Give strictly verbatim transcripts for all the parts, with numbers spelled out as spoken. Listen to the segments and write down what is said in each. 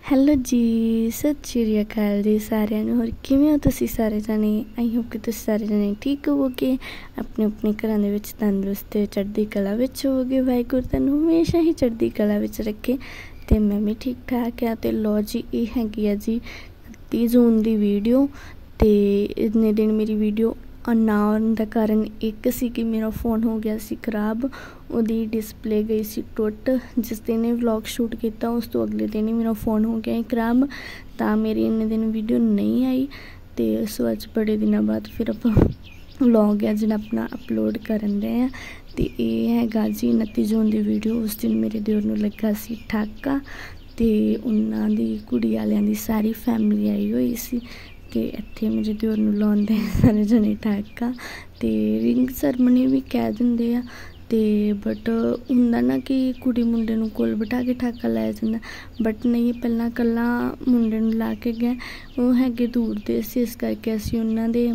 Hello ਜੀ, ਸਤਿ ਸ਼੍ਰੀ ਅਕਾਲ ਜੀ ਸਾਰਿਆਂ ਨੂੰ। ਹੋਰ ਕਿਵੇਂ ਹੋ ਤੁਸੀਂ ਸਾਰੇ ਜਣੇ? ਆਈ ਹੋਪ ਕਿ ਤੁਸੀਂ ਸਾਰੇ ਜਣੇ ਠੀਕ ਹੋਵੋਗੇ, ਆਪਣੇ ਆਪਣੇ ਘਰਾਂ ਦੇ ਵਿੱਚ ਤੰਦਰੁਸਤ ਤੇ ਚੜ੍ਹਦੀ ਕਲਾ ਵਿੱਚ ਹੋਵੋਗੇ। ਵਾਹਿਗੁਰੂ ਤੁਹਾਨੂੰ ਹਮੇਸ਼ਾ ਹੀ ਚੜ੍ਹਦੀ ਕਲਾ ਵਿੱਚ ਰੱਖੇ ਤੇ ਮੈਂ ਵੀ ਠੀਕ ਠਾਕ ਆ। ਤੇ ਲੋ ਜੀ, ਇਹ ਹੈਗੀ ਆ ਜੀ ਤੀਹ ਜੂਨ ਦੀ ਵੀਡੀਓ। ਤੇ ਇੰਨੇ ਦਿਨ ਮੇਰੀ ਵੀਡੀਓ ਨਾ ਆਉਣ ਦਾ ਕਾਰਨ ਇੱਕ ਸੀ ਕਿ ਮੇਰਾ फ़ोन हो गया ਸੀ ख़राब, ਉਹਦੀ ਡਿਸਪਲੇ ਗਈ ਸੀ ਟੁੱਟ। ਜਿਸ ਦਿਨ ਇਹ ਵਲੌਗ ਸ਼ੂਟ ਕੀਤਾ ਉਸ ਤੋਂ ਅਗਲੇ ਦਿਨ ਹੀ ਮੇਰਾ फ़ोन ਹੋ ਗਿਆ ख़राब, ਤਾਂ ਮੇਰੀ ਇੰਨੇ ਦਿਨ ਵੀਡੀਓ ਨਹੀਂ ਆਈ। ਤੇ ਸੋ ਅੱਜ ਬੜੇ ਦਿਨਾਂ ਬਾਅਦ ਫਿਰ ਆਪਾਂ ਵਲੌਗ ਹੈ ਜਿਹੜਾ ਆਪਣਾ ਅਪਲੋਡ ਕਰਨ ਦੇ ਆ। ਤੇ ਇਹ ਹੈਗਾ ਜੀ ਉਨੱਤੀ ਜੂਨ ਦੀ ਵੀਡੀਓ। ਉਸ ਦਿਨ ਮੇਰੇ ਦਿਓਰ ਨੂੰ ਲੱਗਾ ਸੀ ਠਾਕਾ ਤੇ ਉਹਨਾਂ ਦੀ ਕੁੜੀ ਵਾਲਿਆਂ ਦੀ ਸਾਰੀ ਫੈਮਿਲੀ ਆਈ ਹੋਈ ਸੀ। ਤੇ ਇੱਥੇ ਮੇਰੇ ਦਿਓਰ ਨੂੰ ਲਾਉਂਦੇ ਸਾਰੇ ਜਣੇ ਠਾਕਾ ਤੇ ਰਿੰਗ ਸੈਰਮਨੀ ਵੀ ਕਹਿ ਦਿੰਦੇ ਆ। ਤੇ ਬਟ ਹੁੰਦਾ ਨਾ ਕਿ ਕੁੜੀ ਮੁੰਡੇ ਨੂੰ ਕੋਲ ਬਿਠਾ ਕੇ ਠਾਕਾ ਲਾਇਆ ਜਾਂਦਾ, ਬਟ ਨਹੀਂ, ਪਹਿਲਾਂ ਇਕੱਲਾ ਮੁੰਡੇ ਨੂੰ ਲਾ ਕੇ ਗਏ। ਉਹ ਹੈਗੇ ਦੂਰ ਦੇ ਸੀ, ਇਸ ਕਰਕੇ ਅਸੀਂ ਉਹਨਾਂ ਦੇ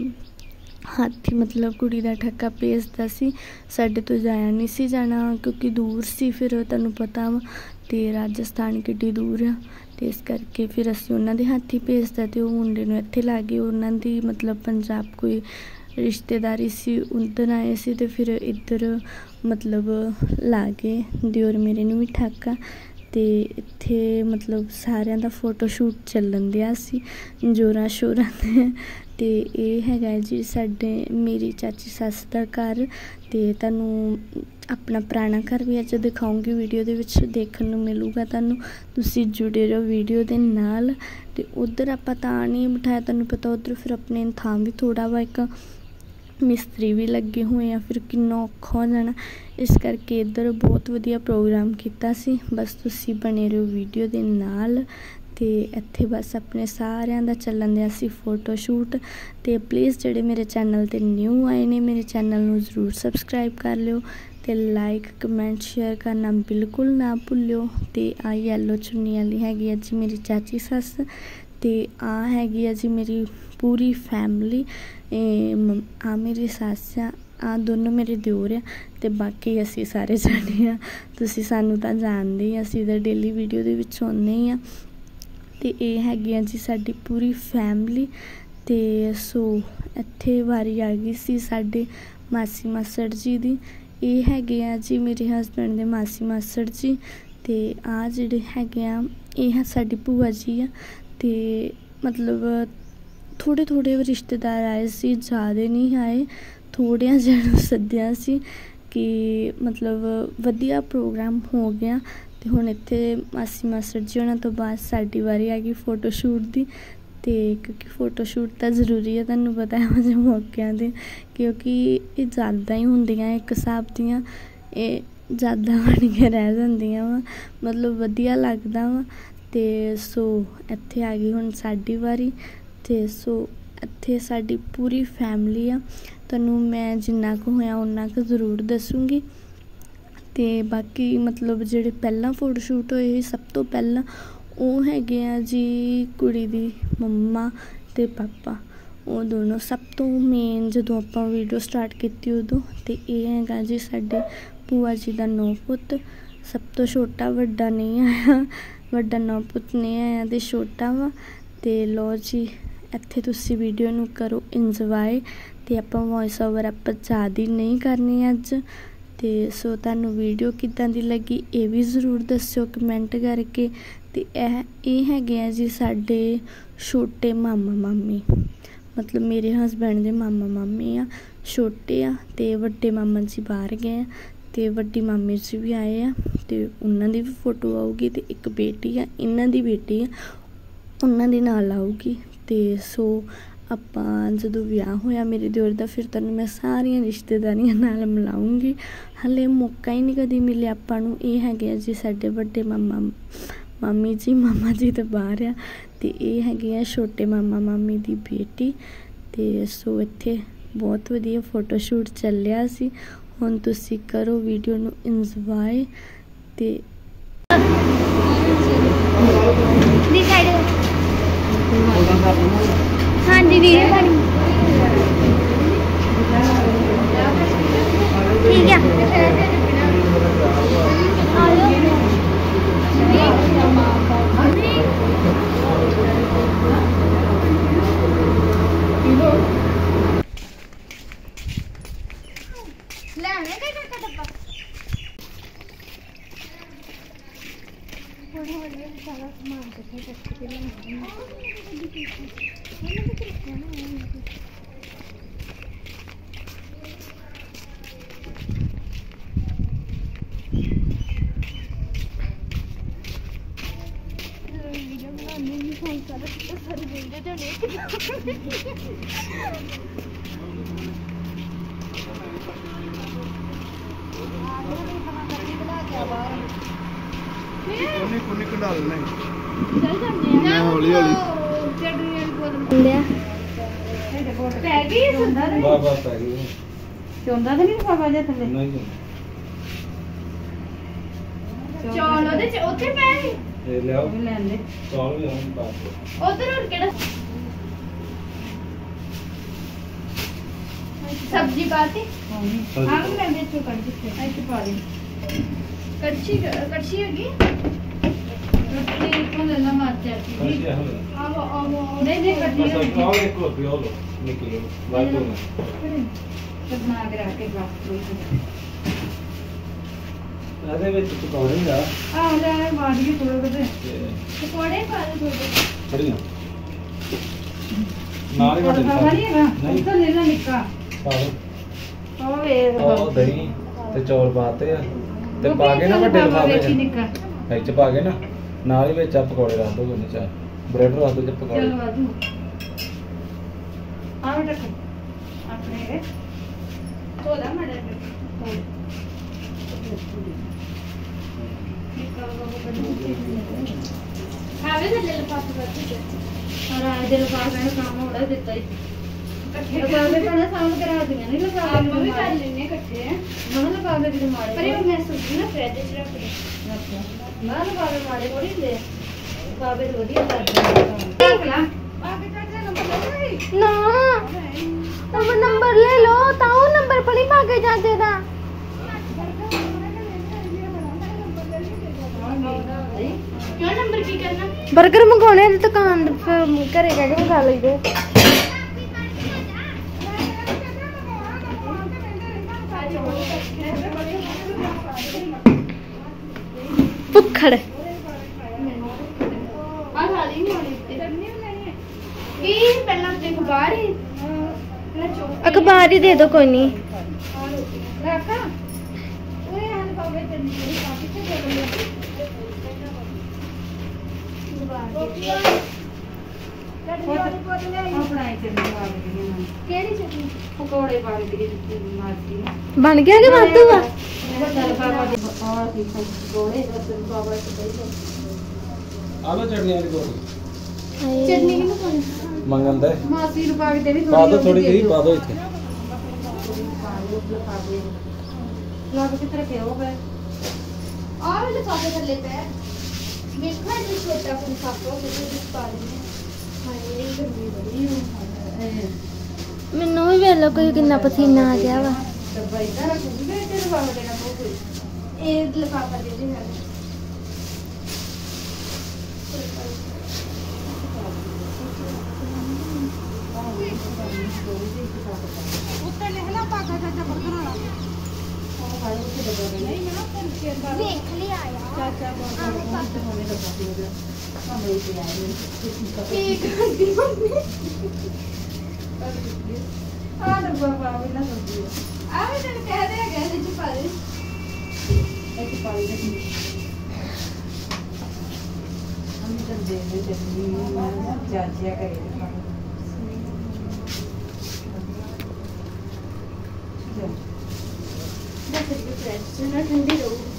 ਹੱਥ ਹੀ ਮਤਲਬ ਕੁੜੀ ਦਾ ਠਾਕਾ ਭੇਜਦਾ ਸੀ। ਸਾਡੇ ਤੋਂ ਜਾਇਆ ਨਹੀਂ ਸੀ ਜਾਣਾ ਕਿਉਂਕਿ ਦੂਰ ਸੀ, ਫਿਰ ਤੁਹਾਨੂੰ ਪਤਾ ਵਾ ਤੇ ਰਾਜਸਥਾਨ ਕਿੱਡੀ ਦੂਰ ਆ। ਤੇ ਇਸ ਕਰਕੇ ਫਿਰ ਅਸੀਂ ਉਹਨਾਂ ਦੇ ਹੱਥ ਹੀ ਭੇਜਦਾ ਤੇ ਉਹ ਮੁੰਡੇ ਨੂੰ ਇੱਥੇ ਲਾ ਗਏ। ਉਹਨਾਂ ਦੀ ਮਤਲਬ ਪੰਜਾਬ ਕੋਈ ਰਿਸ਼ਤੇਦਾਰੀ ਸੀ, ਉੱਧਰ ਆਏ ਸੀ ਤੇ ਫਿਰ ਇੱਧਰ ਮਤਲਬ ਲਾ ਗਏ ਦਿਓਰ ਮੇਰੇ ਨੂੰ ਵੀ ਠਾਕਾ। ਤੇ ਇੱਥੇ ਮਤਲਬ ਸਾਰਿਆਂ ਦਾ ਫੋਟੋ ਸ਼ੂਟ ਚੱਲਣ ਦਿਆ ਸੀ ਜ਼ੋਰਾਂ ਸ਼ੋਰਾਂ 'ਤੇ। ਤੇ ਇਹ ਹੈਗਾ ਜੀ ਸਾਡੇ ਮੇਰੀ ਚਾਚੀ ਸੱਸ ਦਾ ਘਰ। ਤੇ ਤੁਹਾਨੂੰ ਆਪਣਾ ਪੁਰਾਣਾ ਘਰ ਵੀ ਅੱਜ ਦਿਖਾਉਂਗੀ, ਵੀਡੀਓ ਦੇ ਵਿੱਚ ਦੇਖਣ ਨੂੰ ਮਿਲੂਗਾ ਤੁਹਾਨੂੰ। ਤੁਸੀਂ ਜੁੜੇ ਰਹੋ ਵੀਡੀਓ ਦੇ ਨਾਲ। ਤੇ ਉੱਧਰ ਆਪਾਂ ਤਾਂ ਨਹੀਂ ਬਿਠਾਇਆ, ਤੁਹਾਨੂੰ ਪਤਾ ਉੱਧਰ ਫਿਰ ਆਪਣੇ ਥਾਂ ਵੀ ਥੋੜ੍ਹਾ ਵਾ, ਇੱਕ ਮਿਸਤਰੀ ਵੀ ਲੱਗੇ ਹੋਏ ਆ, ਫਿਰ ਕਿੰਨਾ ਔਖਾ ਹੋ ਜਾਣਾ। ਇਸ ਕਰਕੇ ਇੱਧਰ ਬਹੁਤ ਵਧੀਆ ਪ੍ਰੋਗਰਾਮ ਕੀਤਾ ਸੀ। ਬਸ ਤੁਸੀਂ ਬਣੇ ਰਹੋ ਵੀਡੀਓ ਦੇ ਨਾਲ। ਤੇ ਇੱਥੇ ਬਸ ਆਪਣੇ ਸਾਰਿਆਂ ਦਾ ਚੱਲਣ ਦਿਆ ਸੀ ਫੋਟੋ ਸ਼ੂਟ। ਤੇ ਪਲੀਜ਼ ਜਿਹੜੇ ਮੇਰੇ ਚੈਨਲ 'ਤੇ ਨਿਊ ਆਏ ਨੇ, ਮੇਰੇ ਚੈਨਲ ਨੂੰ ਜ਼ਰੂਰ ਸਬਸਕ੍ਰਾਈਬ ਕਰ ਲਿਓ ਤੇ ਲਾਈਕ ਕਮੈਂਟ ਸ਼ੇਅਰ ਕਰਨਾ ਬਿਲਕੁਲ ਨਾ ਭੁੱਲਿਓ। ਤੇ ਆ ਯੈਲੋ ਚੁੰਨੀ ਵਾਲੀ ਹੈਗੀ ਆ ਜੀ ਮੇਰੀ ਚਾਚੀ ਸੱਸ। ਤੇ ਆ ਹੈਗੀ ਆ ਜੀ ਮੇਰੀ ਪੂਰੀ ਫੈਮਿਲੀ। ਆ ਮੇਰੀ ਸੱਸ ਆ, ਆ ਦੋਨੋਂ ਮੇਰੇ ਦਿਓਰ ਆ ਤੇ ਬਾਕੀ ਅਸੀਂ ਸਾਰੇ ਜਾਣੇ ਆ। ਤੁਸੀਂ ਸਾਨੂੰ ਤਾਂ ਜਾਣਦੇ ਹੀ, ਅਸੀਂ ਤਾਂ ਡੇਲੀ ਵੀਡੀਓ ਦੇ ਵਿੱਚ ਆਉਂਦੇ ਹੀ ਆ। ਤੇ ਇਹ ਹੈਗੀ ਆ ਜੀ ਸਾਡੀ ਪੂਰੀ ਫੈਮਿਲੀ। ਤੇ ਸੋ ਇੱਥੇ ਵਾਰੀ ਆ ਗਈ ਸੀ ਸਾਡੇ ਮਾਸੀ ਮਾਸੜ ਜੀ ਦੀ। ਇਹ ਹੈਗੇ ਆ ਜੀ ਮੇਰੇ ਹਸਬੈਂਡ ਦੇ ਮਾਸੀ ਮਾਸੜ ਜੀ। ਤੇ ਆ ਜਿਹੜੇ ਹੈਗੇ ਆ ਇਹ ਸਾਡੀ ਭੂਆ ਜੀ ਆ। ਤੇ ਮਤਲਬ ਥੋੜ੍ਹੇ ਥੋੜ੍ਹੇ ਰਿਸ਼ਤੇਦਾਰ ਆਏ ਸੀ, ਜ਼ਿਆਦਾ ਨਹੀਂ ਆਏ, ਥੋੜ੍ਹਿਆਂ ਜਿਹਾ ਨੂੰ ਸੱਦਿਆ ਸੀ ਕਿ ਮਤਲਬ ਵਧੀਆ ਪ੍ਰੋਗਰਾਮ ਹੋ ਗਿਆ। ਤੇ ਹੁਣ ਇੱਥੇ ਮਾਸੀ ਮਾਸੜ ਜੀ ਉਹਨਾਂ ਤੋਂ ਬਾਅਦ ਸਾਡੀ ਵਾਰੀ ਆ ਗਈ ਫੋਟੋ ਸ਼ੂਟ ਦੀ। ਤੇ ਕਿਉਂਕਿ ਫੋਟੋ ਸ਼ੂਟ ਤਾਂ ਜ਼ਰੂਰੀ ਹੈ, ਤੁਹਾਨੂੰ ਪਤਾ ਹੈ ਇਹੋ ਜਿਹੇ ਮੌਕਿਆਂ 'ਤੇ, ਕਿਉਂਕਿ ਇਹ ਯਾਦਾਂ ਹੀ ਹੁੰਦੀਆਂ ਇੱਕ ਹਿਸਾਬ ਦੀਆਂ, ਇਹ ਯਾਦਾਂ ਬਣ ਕੇ ਰਹਿ ਜਾਂਦੀਆਂ ਵਾ, ਮਤਲਬ ਵਧੀਆ ਲੱਗਦਾ ਵਾ। ਤੇ ਸੋ ਇੱਥੇ ਆ ਗਈ ਹੁਣ ਸਾਡੀ ਵਾਰੀ। ਤੇ ਸੋ ਇੱਥੇ ਸਾਡੀ ਪੂਰੀ ਫੈਮਿਲੀ ਆ, ਤੁਹਾਨੂੰ ਮੈਂ ਜਿੰਨਾ ਕੁ ਹੋਇਆ ਓਨਾ ਕੁ ਜ਼ਰੂਰ ਦੱਸੂੰਗੀ। ਤੇ ਬਾਕੀ ਮਤਲਬ ਜਿਹੜੇ ਪਹਿਲਾਂ ਫੋਟੋ ਸ਼ੂਟ ਹੋਏ ਸੀ ਸਭ ਤੋਂ ਪਹਿਲਾਂ, ਉਹ ਹੈਗੇ ਆ ਜੀ ਕੁੜੀ ਦੀ ਮੰਮਾ ਤੇ ਪਾਪਾ, ਉਹ ਦੋਨੋਂ ਸਭ ਤੋਂ ਮੇਨ ਜਦੋਂ ਆਪਾਂ ਵੀਡੀਓ ਸਟਾਰਟ ਕੀਤੀ ਉਦੋਂ। ਤੇ ਇਹ ਹੈਗਾ ਜੀ ਸਾਡੇ ਭੂਆ ਜੀ ਦਾ ਨੌ ਪੁੱਤ, ਸਭ ਤੋਂ ਛੋਟਾ, ਵੱਡਾ ਨਹੀਂ ਆਇਆ, ਵੱਡਾ ਨੌ ਪੁੱਤ ਨਹੀਂ ਆਇਆ ਤੇ ਛੋਟਾ ਵਾ। ਤੇ ਲੋ ਜੀ ਇੱਥੇ ਤੁਸੀਂ ਵੀਡੀਓ ਨੂੰ ਕਰੋ ਇੰਜੋਏ। ਤੇ ਆਪਾਂ ਵੋਇਸ ਓਵਰ ਆਪਾਂ ਜ਼ਿਆਦਾ ਨਹੀਂ ਕਰਨੀ ਅੱਜ। ਤੇ ਸੋ ਤੁਹਾਨੂੰ ਵੀਡੀਓ ਕਿੱਦਾਂ ਦੀ ਲੱਗੀ ਇਹ ਵੀ ਜ਼ਰੂਰ ਦੱਸਿਓ ਕਮੈਂਟ ਕਰਕੇ। ਤੇ ਇਹ ਇਹ ਹੈਗੇ ਆ ਜੀ ਸਾਡੇ ਛੋਟੇ ਮਾਮਾ ਮਾਮੀ, ਮਤਲਬ ਮੇਰੇ ਹਸਬੈਂਡ ਦੇ ਮਾਮਾ ਮਾਮੀ ਆ, ਛੋਟੇ ਆ। ਤੇ ਵੱਡੇ ਮਾਮਾ ਜੀ ਬਾਹਰ ਗਏ ਆ ਤੇ ਵੱਡੀ ਮਾਮੀ ਜੀ ਵੀ ਆਏ ਆ ਤੇ ਉਹਨਾਂ ਦੀ ਵੀ ਫੋਟੋ ਆਊਗੀ। ਤੇ ਇੱਕ ਬੇਟੀ ਆ, ਇਹਨਾਂ ਦੀ ਬੇਟੀ ਆ, ਉਹਨਾਂ ਦੇ ਨਾਲ ਆਊਗੀ। ਤੇ ਸੋ ਆਪਾਂ ਜਦੋਂ ਵਿਆਹ ਹੋਇਆ ਮੇਰੇ ਦਿਓਰ ਦਾ, ਫਿਰ ਤੁਹਾਨੂੰ ਮੈਂ ਸਾਰੀਆਂ ਰਿਸ਼ਤੇਦਾਰੀਆਂ ਨਾਲ ਮਿਲਾਊਂਗੀ। ਹਾਲੇ ਮੌਕਾ ਹੀ ਨਹੀਂ ਕਦੀ ਮਿਲਿਆ ਆਪਾਂ ਨੂੰ। ਇਹ ਹੈਗੇ ਆ ਜੀ ਸਾਡੇ ਵੱਡੇ ਮਾਮਾ ਮਾਮੀ ਜੀ, ਮਾਮਾ ਜੀ ਤਾਂ ਬਾਹਰ ਆ। ਤੇ ਇਹ ਹੈਗੇ ਆ ਛੋਟੇ ਮਾਮਾ ਮਾਮੀ ਦੀ ਬੇਟੀ। ਤੇ ਸੋ ਇੱਥੇ ਬਹੁਤ ਵਧੀਆ ਫੋਟੋ ਸ਼ੂਟ ਚੱਲਿਆ ਸੀ। ਹੁਣ ਤੁਸੀਂ ਕਰੋ ਵੀਡੀਓ ਨੂੰ ਇੰਜੋਏ। ਤੇ हाँ जी दीदी ठीक है। ਸਾਰਾ ਸਮਾਨ ਇਕੱਠਾ ਕਰਕੇ ਫਿਰ ਲਿਆਉਂਦੀ ਹਾਂ। ਵੀਡੀਓ ਬਣਾਉਣੀ ਨਹੀਂ ਫੋਨ ਕਰ ਸਾਰੇ ਮਿਲਦੇ ਤੇ ਨਹੀਂ ਕੋਨੇ ਕੋਨੇ ਕਢਾ ਲੈਣਾ ਚੱਲ ਜਾਂਦੇ ਆ ਮੈਂ ਹੌਲੀ ਹੌਲੀ ਚੜਨੀ ਵਾਲੀ ਬੋਤਲ ਲਿਆ ਪੈ ਗਈ ਸੁੰਦਰ ਵਾਹ ਵਾਹ ਪੈ ਗਈ ਚੋਂਦਾ ਤਾਂ ਨਹੀਂ ਬਾਬਾ ਜੀ ਥੱਲੇ ਨਹੀਂ ਚੌਲ ਉਹਦੇ ਚ ਉੱਥੇ ਪੈ ਗਏ ਇਹ ਲਿਆਓ ਲੈਣ ਦੇ ਚੌਲ ਵੀ ਆਉਂ ਪਾ ਉਧਰ ਹੋਰ ਕਿਹੜਾ ਸਬਜ਼ੀ ਪਾਤੀ ਆਹ ਮੈਂ ਵਿੱਚ ਕੱਢ ਦਿੱਤੇ ਇੱਥੇ ਪਾ ਦੇ ਕੜਛੀ ਕੜਛੀ ਹੈਗੀ ਰੋਟੀ ਕੋਲ ਨਾ ਮਾਰ ਚਾਚੀ ਜੀ ਆਵੋ ਆਵੋ ਨਹੀਂ ਨਹੀਂ ਕੱਢੀ ਬਸ ਚੌਲ ਇੱਕ ਹੋ ਪਿਓ ਲੋ ਨਿਕਲੋ ਵਾਟੋ ਨਾ ਬਣਾ ਕੇ ਰੱਖ ਕੇ ਬਸ ਇਹਦੇ ਵਿੱਚ ਪਕੌੜੇ ਆ ਆਹ ਲੈ ਮਾਰ ਕੇ ਥੋੜੇ ਥੋੜੇ ਪਕੌੜੇ ਪਾ ਦੇ ਥੋੜੇ ਫੜੀਆਂ ਨਾਲ ਹੀ ਵੱਡੇ ਨਹੀਂ ਹੈਗਾ ਉੱਧਰ ਲੈ ਲੈ ਨਿੱਕਾ ਪਾਓ ਉਹ ਵੇ ਉਹ ਦਹੀਂ ਤੇ ਚੌਲ ਪਾਤੇ ਆ ਤੇ ਪਾ ਕੇ ਨਾ ਵੱਡੇ ਲਿਫਾਫੇ ਚ ਨਿੱਕਾ ਵਿੱਚ ਪਾ ਕੇ ਨਾ ਨਾਲ ਹੀ ਵਿੱਚ ਆ ਪਕੌੜੇ ਰੱਖ ਦੋ ਉਹਨੇ ਚਾਰ ਬ੍ਰੈਡ ਰੱਖ ਦੋ ਤੇ ਪਕੌੜੇ ਚਲ ਵਾਦੂ ਆ ਬੇਟਾ ਆਪਣੇ ਤੋਲਾ ਮੜਾ ਖਾਵੇ ਤੇ ਲੈ ਲਫਾਫੇ ਬੱਚੇ ਔਰ ਆ ਦੇ ਲਫਾਫੇ ਨੂੰ ਕੰਮ ਹੋੜਾ ਦਿੱਤਾ ਹੀ ਇਕੱਠੇ ਲਫਾਫੇ ਪਹਿਲਾਂ ਸਾਂਭ ਕੇ ਰੱਖ ਦੀਆਂ ਨਹੀਂ ਲਫਾਫੇ ਆਪਾਂ ਵੀ ਕਰ ਲੈਣੇ ਇਕੱਠੇ ਮਨ ਲਫਾਫੇ ਕਿਤੇ ਮਾੜੇ ਪਰ ਇਹ ਮੈਂ ਸੋਚੀ ਨਾ ਫ੍ਰਿਜ 'ਚ ਰੱਖ ਦੇ ਨਾ ਲਫਾਫੇ ਮਾੜੇ ਥੋੜੀ ਹੁੰਦੇ ਲਫਾਫੇ ਤਾਂ ਵਧੀਆ ਕਰਦੇ ਦੇਖ ਲਾ ਆਗੇ ਚਾਚਾ ਨੰਬਰ ਲੈ ना अब नंबर ले लो ताऊ नंबर पड़ी मांगे जाते था क्या नंबर की करना बर्गर मंगाने दी दुकान घरे कह के मंगा लेंगे भुखड़ अखबार ही अखबार ही दे दो कोई नहीं पकौड़े बन गया कि वाधू वा ਆਲੋ ਚਟਨੀ ਵਾਲੀ ਕੋਲ चटनी की ਮੰਗਣ ਦਾ मासी रुपा के देवी ਪਾ ਦੋ ਥੋੜੀ ਜਿਹੀ ਪਾ ਦੋ ਇੱਥੇ लग कितने पे हो गए और लिफाफे थल्ले पे देखो ये छोटा फूल खातो मुझे इस बारे में हां ये गर्मी बड़ी है ਮੈਨੂੰ ਵੀ ਵੇਖ ਲੋ ਕੋਈ ਕਿੰਨਾ ਪਸੀਨਾ ਆ ਗਿਆ ਵਾ डब्बा इधर रखूंगी मैं तेरे बाबा देना बहुत ये लिफाफा दे दे मैं उत्तर लेहला पाका चाचा बर्गर वाला नहीं मैं ना देख लिया यार चाचा बहुत होने लगा दिया हम लेके आए ठीक आ डब्बा पावे ना सब्जी आ मैं कह दे गया नीचे पा दे ऐसे पा दे हम तो दे दे चटनी चाचिया करे ठंडी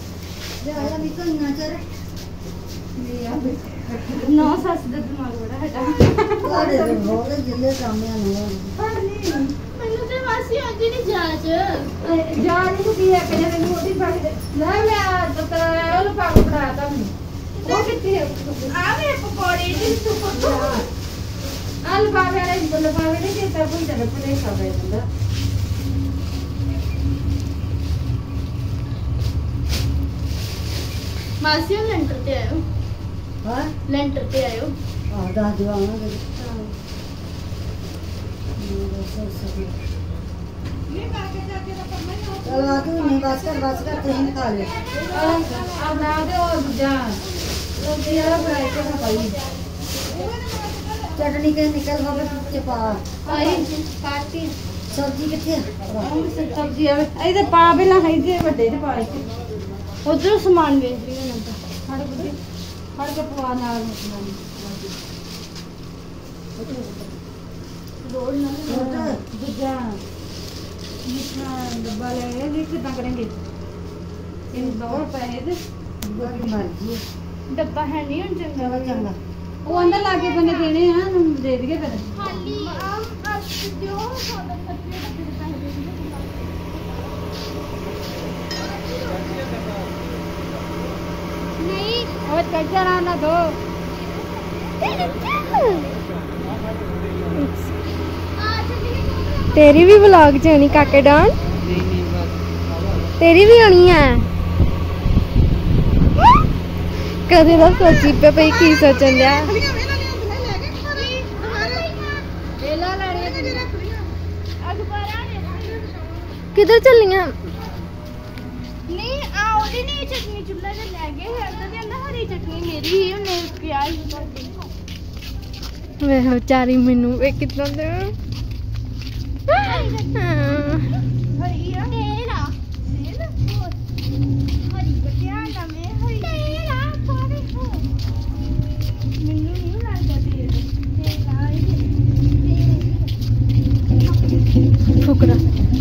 नौ सस ਦਾ ਦਿਮਾਗ ਬੜਾ ਹਟਾ ਮੈਨੂੰ ਤੇ ਵਾਸੀ ਆਉਂਦੀ ਨਹੀਂ ਜਾਜ ਜਾਜ ਨੂੰ ਕੀ ਹੈ ਕਿ ਮੈਨੂੰ ਉਹਦੀ ਫੜ ਲੈ ਮੈਂ ਤਤਰਾ ਉਹ ਪਾਕ ਬਣਾਤਾ ਮੈਨੂੰ ਉਹ ਕਿੱਥੇ ਆ ਵੇ ਪਕੌੜੇ ਦੀ ਸੁਪਰ ਆਲ ਬਾਵੇ ਵਾਲੇ ਬੁੱਲ ਬਾਵੇ ਨੇ ਕਿ ਤਾਂ ਕੋਈ ਤਰ੍ਹਾਂ ਪਲੇ ਖਾਵੇ ਹੁੰਦਾ मासी हम लेंटर पे आयो हां लेंटर पे आयो हां दाद दिवाना हां ये काके जाके तो करना ही हो चल आ तू नहीं बस कर बस कर तीन खा ले अब ना दे और जा सब्जी वाला फ्राई के ना पाई चटनी के निकल होवे के पा पाई पाती सब्जी किथे सब्जी आवे ए ते पा बेला है जे ਵੱਡੇ ਤੇ ਪਾ ਕੇ ਉਧਰ ਸਮਾਨ ਵੇਚ ਰਹੀ ਹਾਂ ਨਾ ਫੜ ਬੁੱਢੀ ਫੜ ਕੇ ਪਵਾ ਨਾਲ ਸਮਾਨ ਰੋਲ ਨਾਲ ਦੂਜਾ ਮਿੱਠਾ ਡੱਬਾ ਲੈ ਇਹ ਕਿਦਾਂ ਕਰਾਂਗੇ ਇਹ ਦੋ ਰੁਪਏ ਦੇ ਬਾਕੀ ਮਰਜ਼ੀ ਡੱਬਾ ਹੈ ਨਹੀਂ ਹੁਣ ਚੰਗਾ ਚੰਗਾ ਉਹ ਅੰਦਰ ਲਾ ਕੇ ਬੰਨੇ ਦੇਣੇ ਆ ਦੇ ਦੇਗੇ ਫਿਰ ਖਾਲੀ ਆ ਅੱਜ ਦਿਓ ਸਾਡਾ ਸੱਚੇ ਡੱਬੇ ਦੇ ਪੈਸੇ ਦੇ ਦਿਓ ਨਹੀਂ ਉਹ ਕੱਚਾ ਨਾ ਦੋ तेरी भी व्लॉग च आनी काके डान तेरी भी आनी है कदे दा सोची पे पई की सोचन दिया किधर चलियां नहीं आ ओदी नहीं चटनी चुल्ला ते ले गए है तो कहंदा हरी चटनी मेरी ही उन्हें प्याज वे बेचारी मेनू वे कितना दे फुकरा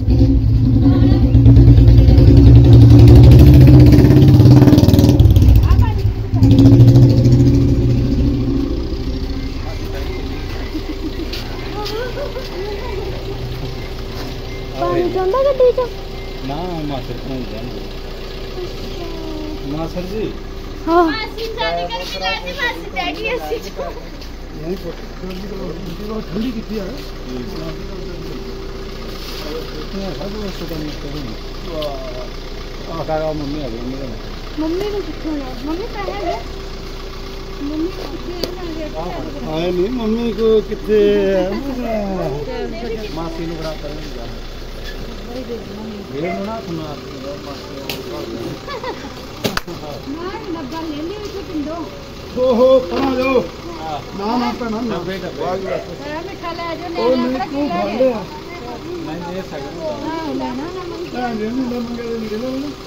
पानी चंदा गड्डी च ना मासर को जाना मासर जी हां मासी शादी करके जाती मासी बैठी ऐसी नहीं को ठंडी कितनी है कितने सब उसको तो नहीं करूँ आ का मम्मी आ गई मम्मी मम्मी को किथे ना मम्मी कहाँ है मम्मी को आए नहीं मम्मी को कितने मासी ने बड़ा कर दिया ये ना सुना ना नब्बा ले ले इसे पिंडो ओहो पना जाओ ना ना पना ना बेटा बड़ा मिठा ले जो ओ ले नहीं तू खा ले नहीं दे सकता हां लेना ना ना दे नहीं ना मंगे दे निकलो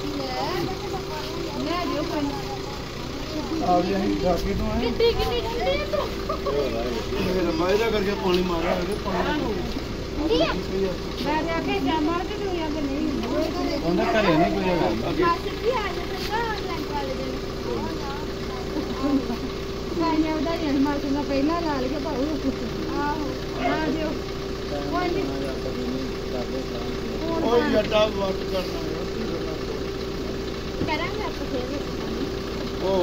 ले दियो कोई आ यही जाके तो है कितनी कितनी ठंडी तो मेरा मायरा करके पानी मारा है पानी मैं जाके जामा के दुनिया के नहीं उन्हें करे नहीं कोई आगे मासी भी आ जाता है ऑनलाइन वाले दिन साइने उधर ही मासी ने पहला ला लिया पाऊ आहो आ दियो कोई नहीं ओ यटा वर्क करना करेंगे आपको फिर ओ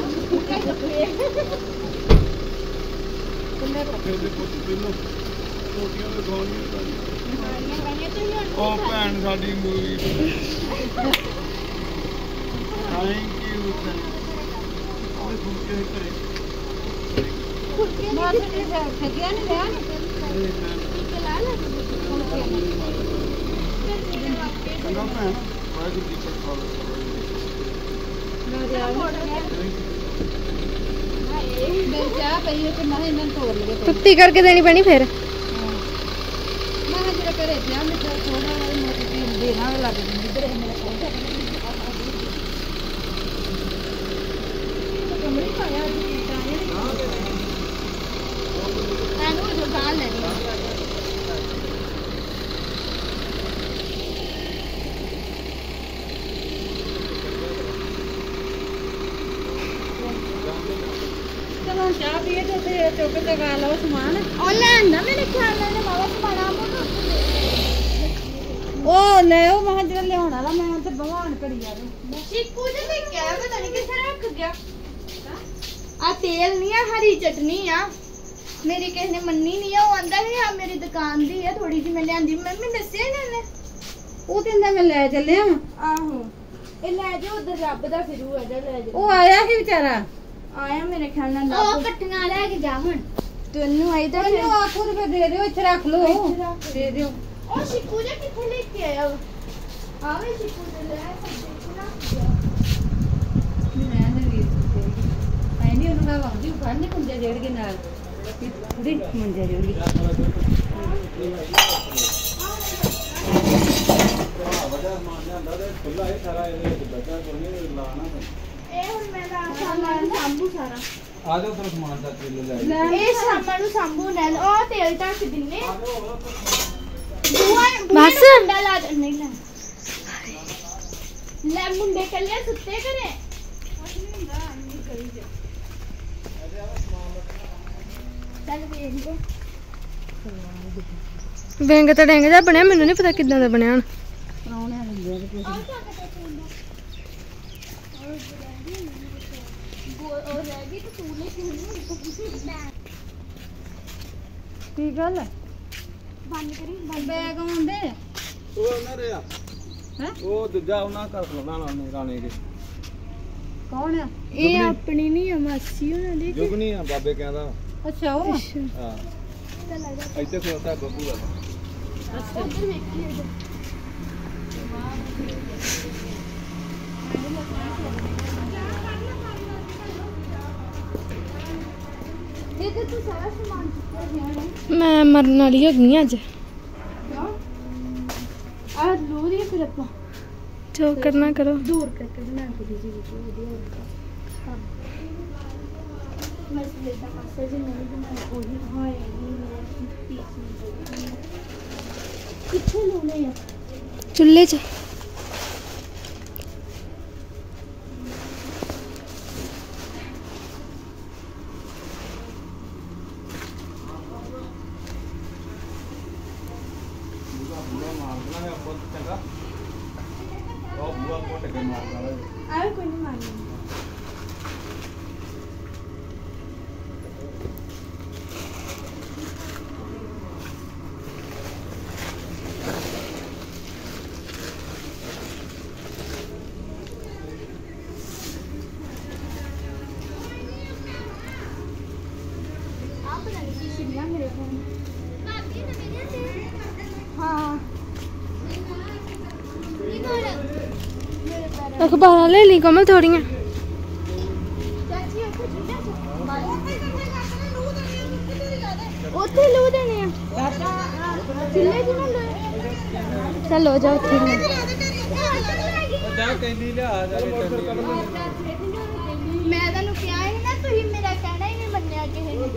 तुमने फिर भी कुछ दिन रोटियां में खानी मारियां खाने तो ही ओ भैन साडी मूवी थैंक यू और फुलके करे मासी ने खदिया नहीं लिया ना ला ला चंगा भैन वाहिगुरू जी का खालसा कुत्ती करके देनी पड़ी फिर चाह पिए तो चुक के गा लो समान ना मेरे ख्याल में बाबा समान ओ ले ओ मैं जरा ले होना ला मैं ते भगवान करी यार शिकू जी ने क्या पता नहीं किथे रख गया आ तेल नहीं है हरी चटनी आ मेरी किसी ने मन्नी नहीं है वो आंदा है आ मेरी दुकान दी है थोड़ी जी मैं लियांदी मम्मी दस्सिया इन्होंने ਉਹ ਤੇ ਮੈਂ ਲੈ ਚੱਲਿਆ आहो ए ले जाओ उधर रब दा फिरू है जा ले जाओ ਉਹ ਆਇਆ ਸੀ ਵਿਚਾਰਾ आया मेरे ख्याल नाल ਉਹ ਕੱਟੀਆਂ ਲੈ ਕੇ ਜਾ ਹੁਣ तेनू आई तो ਉਹਨੂੰ ਆਖੋ ਤੇ ਦੇ ਦਿਓ ਇੱਥੇ ਰੱਖ ਲਓ ਦੇ ਦਿਓ ओ शिकू जी किथे लेके आया आवे शिकू जी ले ਮੈਂ ਨੇ ਵੀਰ ਵੀਡੀਓ ਨੂੰ ਮੈਂ ਵਾਂਦੀ ਫੜਨੇ ਮੁੰਡੇ ਜੇੜ ਕੇ ਨਾਲ ਕੁੜੀ ਮੁੰਡੇ ਜੇੜ ਕੇ ਵਜਾ ਮਾਰ ਜਾਂਦਾ ਤੇ ਖੁੱਲਾ ਇਹ ਸਾਰਾ ਇਹ ਬੱਚਾ ਕੋਨੇ ਲਾਣਾ ਇਹ ਹੁਣ ਮੈਂ ਦਾ ਸਾਮਾਨ ਸੰਭੂ ਸਾਰਾ ਆ ਜਾਓ ਫਿਰ ਸਮਾਨ ਦਾ ਕਿਲੋ ਲੈ ਇਹ ਸਾਮਾਨ ਨੂੰ ਸੰਭੂ ਲੈ ਉਹ ਤੇਲ ਢੱਕ ਦਿੰਨੇ ਬਸ ਮੁੰਡਾ ਲਾ ਨਹੀਂ ਲੈ ਲੈ ਮੁੰਡੇ ਕੱਲੇ ਸੁੱਤੇ ਕਰੇ ਚੱਲ ਵੇਖ ਲੋ ਵਿੰਗ ਤਾਂ ਡਿੰਗ ਜਾ ਬਣਿਆ ਮੈਨੂੰ ਨਹੀਂ ਪਤਾ ਕਿੱਦਾਂ ਦਾ ਬਣਿਆ ਹੁਣ ਪਰਾਉਣੇ ਹੁੰਦੇ ਨੇ ਕੀ ਗੱਲ ਬੰਦ ਕਰੀ ਬੈਗ ਆਉਂਦੇ ਉਹ ਉਹਨਾਂ ਦੇ ਆ ਹੈ ਉਹ ਦੂਜਾ ਉਹਨਾਂ ਘਰ ਖਲੋਣਾ ਨਾ ਉਹਨੇ ਰਾਣੇ ਦੇ ਕੌਣ ਆ ਇਹ ਆਪਣੀ ਨਹੀਂ ਆ ਮਾਸੀ ਉਹਨਾਂ ਦੀ ਜੁਗਨੀ ਆ ਬਾਬੇ ਕਹਿੰਦਾ ਅੱਛਾ ਉਹ ਹਾਂ ਇੱਥੇ ਖਲੋਤਾ ਬੱਬੂ ਆ ਉਧਰ ਵੇਖੀ ਉਧਰ ਇਹ ਤੇ ਤੂੰ ਸਾਰਾ ਸਮਾਨ ਚੁੱਕਿਆ ਗਿਆ ਹੈ ਮੈਂ ਮਰਨ ਵਾਲੀ ਹੈਗੀ ਆਂ ਅੱਜ ਕਿਉਂ ਆ ਲੋ ਦੀ ਫਿਰ ਆਪਾਂ ਜੋ ਕਰਨਾ ਕਰੋ ਦੂਰ ਕਰਕੇ ਬਣਾ ਕੇ ਦੀ ਜੀ ਵਧੀਆ ਹੋਊਗਾ ਮਸਲੇ ਦਾ ਪਾਸੇ ਜੇ ਨਹੀਂ ਬਣਾ ਉਹੀ ਹੋਏ ਨਹੀਂ ਕਿੱਥੇ ਲਾਉਣੇ ਆ ਚੁੱਲ੍ਹੇ 'ਚ ਉਹ ਬੂਆ ਕੋਟ ਕੇ ਮਾਰਦਾ ਆਏ ਕੋਈ ਨਹੀਂ ਮਾਰਨੀ मेरे फोन हाँ अखबार ले ली कमल थोड़ियां ਉੱਥੇ ਲੂ ਦੇਣੇ ਆ ਚੁੱਲ੍ਹੇ 'ਚ ਨਾ ਚਲੋ ਜਾਓ ਉੱਥੇ ਜਾ ਕੈਂਡੀ ਲਿਆ ਜਾ ਮੈਂ ਤੁਹਾਨੂੰ ਕਿਹਾ ਸੀ ਨਾ ਤੁਸੀਂ ਮੇਰਾ ਕਹਿਣਾ ਹੀ ਨਹੀਂ ਮੰਨਿਆ ਕਿਸੇ ਨੇ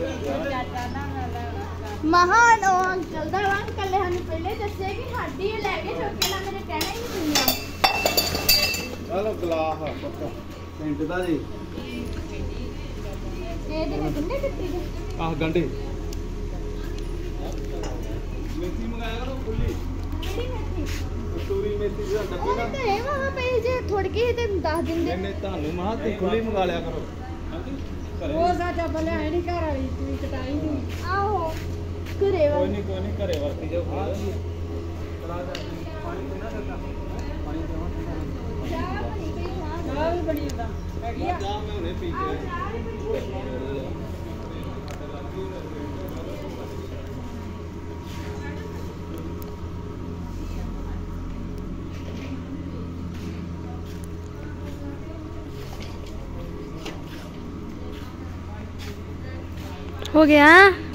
ਮਹਾਨ ਉਹ ਅੰਕਲ ਦਾ ਵਾ ਕੱਲੇ ਸਾਨੂੰ ਪਹਿਲੇ ਦੱਸਿਆ ਕਿ ਸਾਡੀ ਇਹ ਲੈ ਕੇ ਚੁੱਕ ਕੇ ਨਾ ਮੇਰੇ ਕਹਿਣਾ ਹੀ ਨਹੀਂ ਸੁਣਿਆ ਚਲੋ ਗਲਾਸ ਪੱਕਾ ਸੈਂਟ ਦਾ ਜੀ ਇਹਦੇ ਵਿੱਚ ਕਿੰਨੇ ਦਿੱਤੇ ਜੀ ਆਹ ਗੰਢੇ ਮੇਥੀ ਮੰਗਾਇਆ ਕਰੋ ਖੁੱਲੀ ਕਿਹੜੀ ਮੇਥੀ ਕਸੂਰੀ ਮੇਥੀ ਜਿਹੜਾ ਡੱਬੇ ਉਹ ਨਾ ਤਾਂ ਇਹ ਵਾ ਪਈ ਜੇ ਥੋੜੀ ਜਿਹੀ ਤੇ ਦੱਸ ਦਿੰਦੇ ਇਹਨੇ ਤੁਹਾਨੂੰ ਮਹਾ ਤੇ ਖੁੱਲੀ ਮੰਗਾ ਲਿਆ ਕਰੋ ਉਹ ਸਾਡਾ ਬਲਿਆ ਹੈ ਨਹੀਂ ਘਰ ਵਾਲੀ ਤੂੰ ਕਟਾਈ ਨਹੀਂ ਆਹੋ ਘਰੇ ਵਾ ਕੋਈ ਨਹੀਂ ਕੋਈ ਨਹੀਂ ਘਰੇ ਵਰਤੀ ਜਾਓ ਪਾਣੀ ਪੀਣਾ ਦਿੱਤਾ ਪਾਣੀ ਦੇਵਾਂ ਚਾਹ ਬਣੀ ਗਈ ਚਾਹ ਚਾਹ ਵੀ ਬਣੀ ਹੁੰਦਾ ਹੈਗੀ ਆ ਚਾਹ ਮੈਂ ਹੁਣੇ ਪੀ ਕੇ ਚਾਹ ਵੀ ਬਣੀ ਗਈ हो गया।